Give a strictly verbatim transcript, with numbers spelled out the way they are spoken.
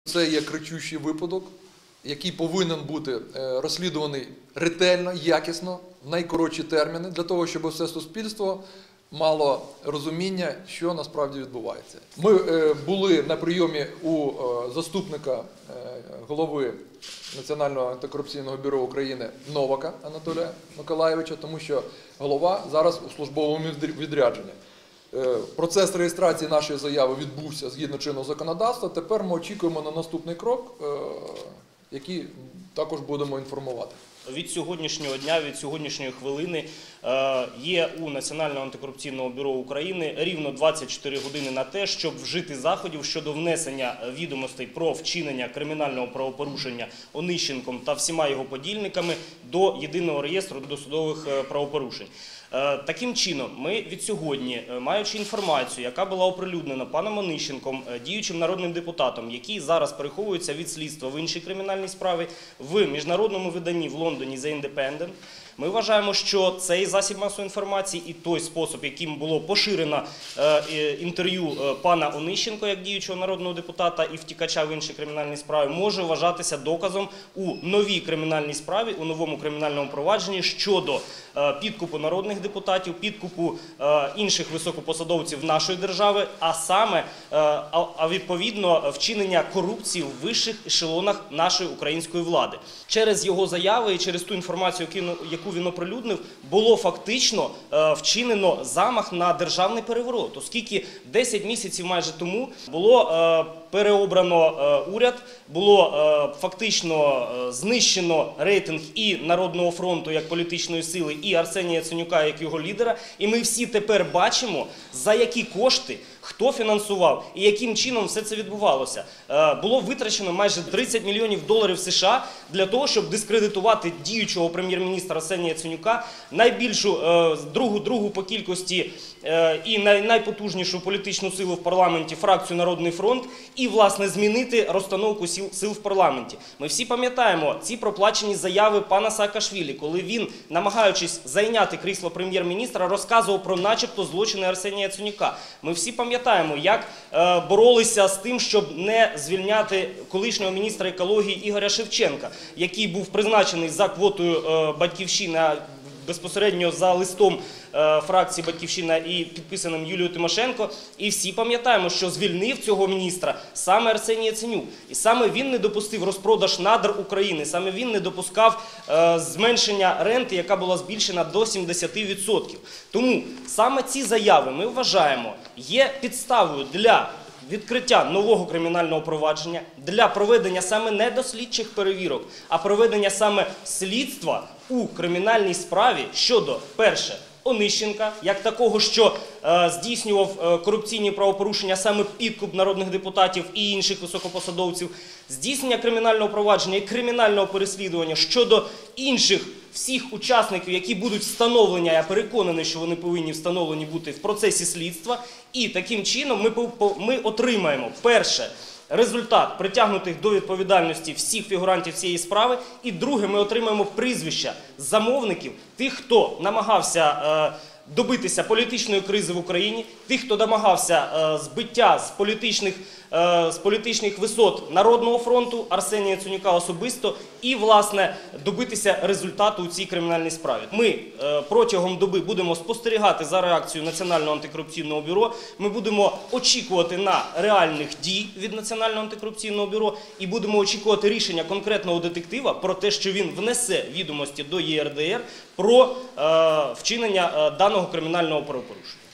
Це є кричущий випадок, який повинен бути розслідуваний ретельно, якісно, в найкоротші терміни, для того, щоб все суспільство мало розуміння, що насправді відбувається. Ми були на прийомі у заступника голови Національного антикорупційного бюро України Новака Анатолія Миколайовича, тому що голова зараз у службовому відрядженні. Процес реєстрації нашої заяви відбувся згідно чинного законодавства. Тепер ми очікуємо на наступний крок, який також будемо інформувати. Від сьогоднішнього дня, від сьогоднішньої хвилини є у Національного антикорупційного бюро України рівно двадцять чотири години на те, щоб вжити заходів щодо внесення відомостей про вчинення кримінального правопорушення Онищенком та всіма його подільниками до єдиного реєстру досудових правопорушень. Таким чином, ми від сьогодні, маючи інформацію, яка була оприлюднена паном Онищенком, діючим народним депутатом, який зараз переховується від слідства в іншій кримінальній справі, в міжнародному виданні в Лондоні The Independent, ми вважаємо, що цей засіб масової інформації і той спосіб, яким було поширено інтерв'ю пана Онищенка, як діючого народного депутата і втікача в іншій кримінальній справі, може вважатися доказом у новій кримінальній справі, у новому кримінальному провадженні щодо підкупу народних депутатів, підкупу інших високопосадовців нашої держави, а саме, а відповідно, вчинення корупції в вищих ешелонах нашої української влади. Через його заяви і через ту інформацію, яку він оприлюднив, було фактично вчинено замах на державний переворот, оскільки десять місяців майже тому було переобрано уряд, було фактично знищено рейтинг і Народного фронту як політичної сили, і Арсенія Яценюка як його лідера, і ми всі тепер бачимо, за які кошти, хто фінансував і яким чином все це відбувалося. Було витрачено майже тридцять мільйонів доларів США для того, щоб дискредитувати діючого прем'єр-міністра Арсенія Яценюка, найбільшу, другу, другу по кількості і найпотужнішу політичну силу в парламенті, фракцію Народний фронт, і, власне, змінити розстановку сил, сил в парламенті. Ми всі пам'ятаємо ці проплачені заяви пана Саакашвілі, коли він, намагаючись зайняти крісло прем'єр-міністра, розказував про начебто злочини Арсенія Яценюка. Ми всі пам'ятаємо, як е, боролися з тим, щоб не звільняти колишнього міністра екології Ігоря Шевченка, який був призначений за квотою е, «Батьківщини», безпосередньо за листом е, фракції «Батьківщина» і підписаним Юлією Тимошенко. І всі пам'ятаємо, що звільнив цього міністра саме Арсеній Яценюк. І саме він не допустив розпродаж надр України, саме він не допускав е, зменшення ренти, яка була збільшена до сімдесяти відсотків. Тому саме ці заяви, ми вважаємо, є підставою для відкриття нового кримінального провадження, для проведення саме не дослідчих перевірок, а проведення саме слідства у кримінальній справі щодо, перше, Онищенка, як такого, що е, здійснював е, корупційні правопорушення, саме підкуп народних депутатів і інших високопосадовців, здійснення кримінального провадження і кримінального переслідування щодо інших всіх учасників, які будуть встановлені, я переконаний, що вони повинні встановлені бути в процесі слідства, і таким чином ми, ми отримаємо, перше, результат притягнутих до відповідальності всіх фігурантів цієї справи, і друге, ми отримаємо прізвища замовників, тих, хто намагався е, добитися політичної кризи в Україні, тих, хто намагався е, збиття з політичних, е, з політичних висот Народного фронту, Арсенія Яценюка особисто, і, власне, добитися результату у цій кримінальній справі. Ми е, протягом доби будемо спостерігати за реакцією Національного антикорупційного бюро, ми будемо очікувати на реальних дій від Національного антикорупційного бюро і будемо очікувати рішення конкретного детектива про те, що він внесе відомості до Є Ер Де Ер про е, вчинення е, даного кримінального правопорушення.